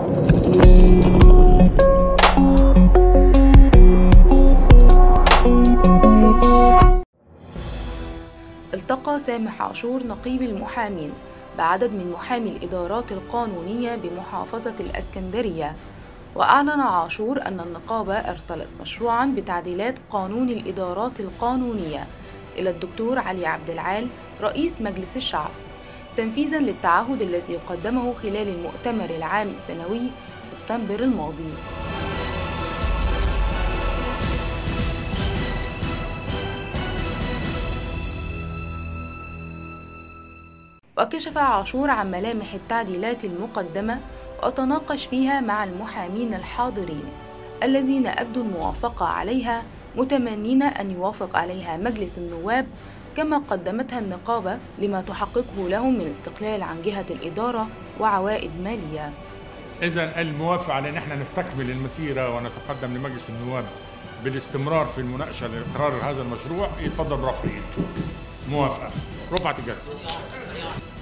التقى سامح عاشور نقيب المحامين بعدد من محامي الإدارات القانونية بمحافظة الإسكندرية، وأعلن عاشور أن النقابة أرسلت مشروعاً بتعديلات قانون الإدارات القانونية إلى الدكتور علي عبد العال رئيس مجلس الشعب تنفيذاً للتعهد الذي قدمه خلال المؤتمر العام السنوي سبتمبر الماضي. وكشف عاشور عن ملامح التعديلات المقدمة وتناقش فيها مع المحامين الحاضرين الذين أبدوا الموافقة عليها، متمنين أن يوافق عليها مجلس النواب كما قدمتها النقابة لما تحققه لهم من استقلال عن جهة الإدارة وعوائد مالية. إذن الموافقة على أن احنا نستكمل المسيرة ونتقدم لمجلس النواب بالاستمرار في المناقشة لإقرار هذا المشروع يتفضل برفع ايده. موافقة. رفعت الجلسة.